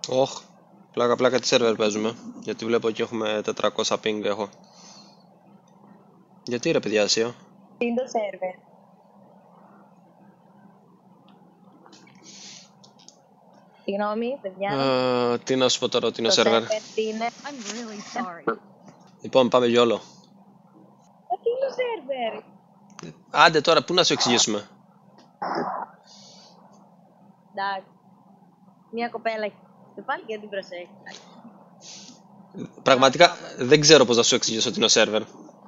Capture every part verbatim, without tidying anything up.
Όχ, πλάκα πλάκα τη σερβερ παίζουμε. Γιατί βλέπω εκεί έχουμε τετρακόσια ping έχω. Γιατί ρε παιδιά Ασία? Τι είναι το σερβερ? Συγγνώμη, παιδιά. Uh, τι να σου πω τώρα ότι είναι Το σερβερ. σερβερ τι είναι? I'm really sorry. Λοιπόν, πάμε γιόλο. Α, τι είναι το σερβερ? Άντε τώρα, πού να σου εξηγήσουμε. Εντάξει. Μια κοπέλα έχει το πάλι και την προσέχει. Πραγματικά δεν ξέρω πώς να σου εξηγήσω ότι είναι σερβερ.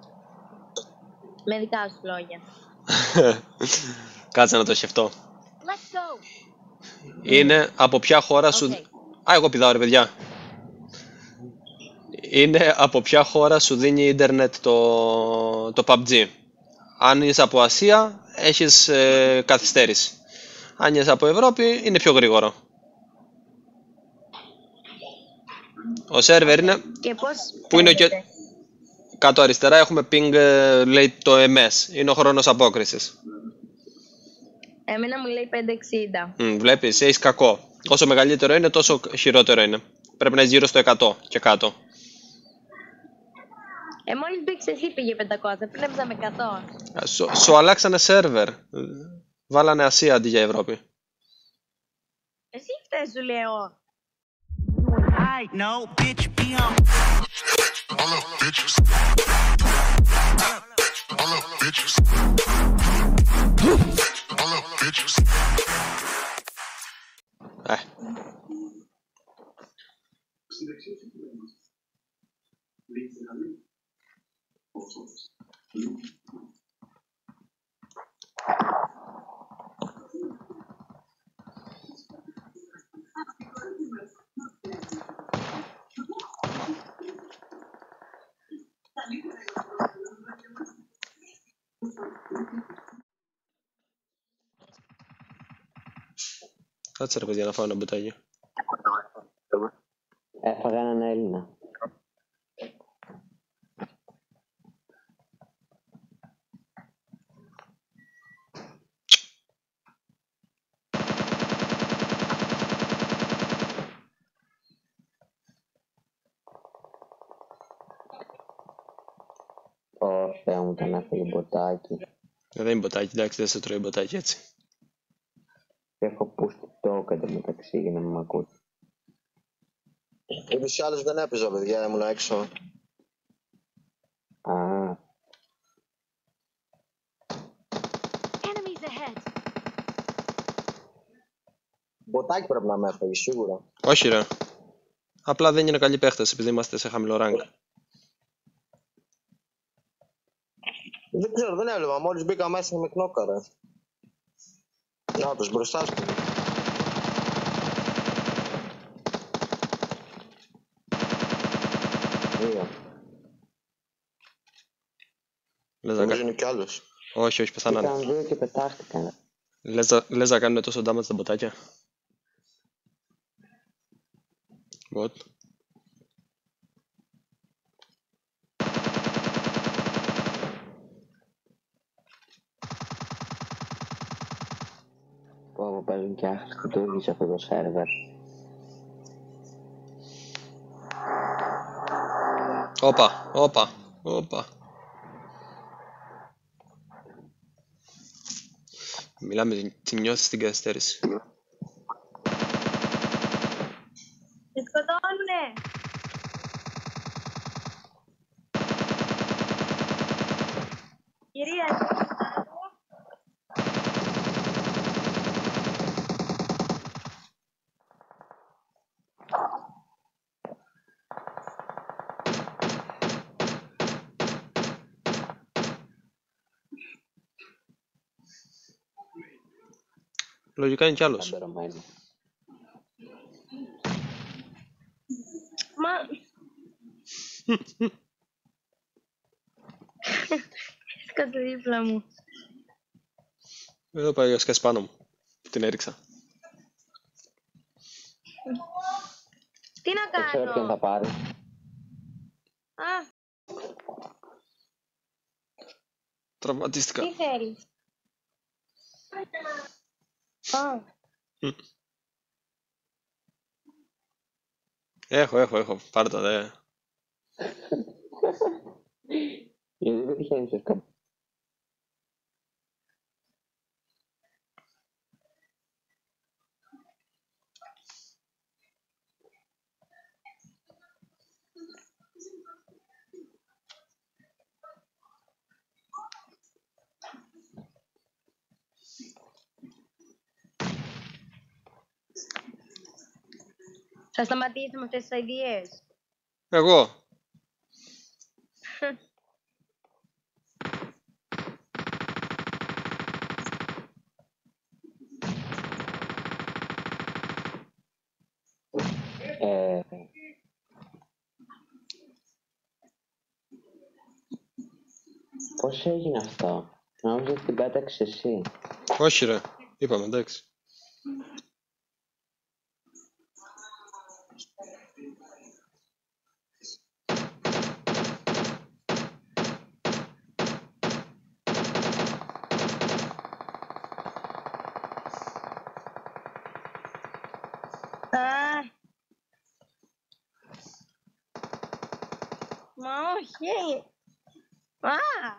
Με δικά σου λόγια. Κάτσε να το σκεφτώ. Let's go. Είναι από ποια χώρα σου... Okay. Α, εγώ πηδάω ρε παιδιά. Είναι από ποια χώρα σου δίνει ίντερνετ το, το πι γιου τζι. Αν είσαι από Ασία, έχεις ε, καθυστέρηση. Αν είσαι από Ευρώπη, είναι πιο γρήγορο. Ο σερβερ είναι... Και πώς Πού είναι και... φαίνεται? Κάτω αριστερά έχουμε ping, ε, λέει το εμ ες. Είναι ο χρόνος απόκρισης. Εμένα μου λέει πεντακόσια εξήντα. Mm, βλέπεις, έχεις κακό. Όσο μεγαλύτερο είναι, τόσο χειρότερο είναι. Πρέπει να είσαι γύρω στο εκατό και κάτω. Ε, μόλις μπήκες εσύ πήγε πεντακόσια, πριν έπαιζα με εκατό. Σου, σου αλλάξανε σερβερ. Βάλανε Ασία αντί για Ευρώπη. Εσύ φταίς σου λέω. I know, bitch, be on. All up, bitches. All up, bitches. All up, bitches. Ε. Κάτσε ρε παιδιά να φάω ένα μπουτάκι. Έφαγα έναν Έλληνα. Ω Θεέ μου, τον έφαγε μποτάκι. Δεν είναι μποτάκι, εντάξει, δεν σε τρώει μποτάκι έτσι. Και έχω push TikTok εντωμεταξύ για να μην μ' ακούτε. Ούτως ή άλλως δεν έπαιζα, παιδιά, ήμουν έξω. Α, Enemies ahead. Μποτάκι πρέπει να με έφαγε, σίγουρα. Όχι ρε. Απλά δεν είναι καλοί παίχτες επειδή είμαστε σε χαμηλό rank. Δεν ξέρω, δεν έβλεπα. Μόλις μπήκα μέσα με κνόκαρα. Να τους μπροστά σου. δύο. Λες να, Νομίζω κα... είναι κι άλλος. όχι, όχι, πεθάνανε. Ήταν δύο και πετάχτηκαν. Λες, να- λες να κάνουν τόσο damage τα μποτάκια. What? Που από παίζουν και άχρηστοι Τούρκοι σε αυτό το σερβερ. Όπα, όπα, όπα. Μιλάμε, τη- τη νιώθεις την καθυστέρηση. Σε σκοτώνουνε. Κυρία, Λογικά είναι κι άλλος. Λαμπερωμένο. μα... Σκάτω δίπλα μου. Εδώ πάει ο σκάς πάνω μου. Την έριξα. Τι να Δεν ξέρω ποιον κάνω. θα πάρει. Α, Τραυματίστηκα. τι θέλεις. Α, Μμ. Έχω, έχω, έχω. Πάρε το δε. Γιατί δεν τυχαίνεις ευκά. Θα σταματήσω με αυτές τις ιδέες. Εγώ. Ε, πώς έγινε αυτό? Νόμιζα ότι την πέταξες εσύ. Όχι ρε. Είπαμε, εντάξει. Α. Μα όχι. Α.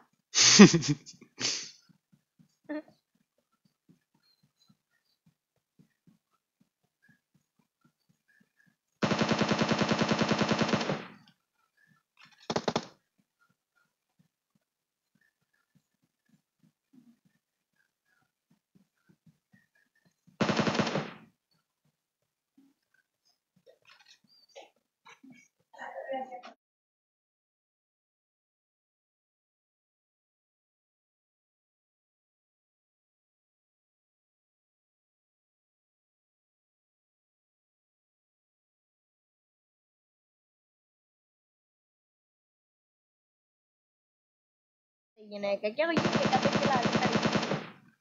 Η γυναίκα και εγώ γυναίκα δεν κελάει.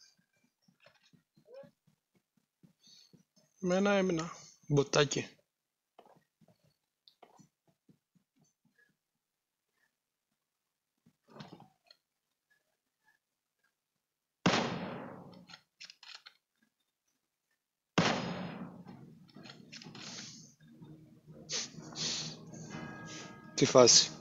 Με ένα έμεινα. Μποτάκι. Τι φάση.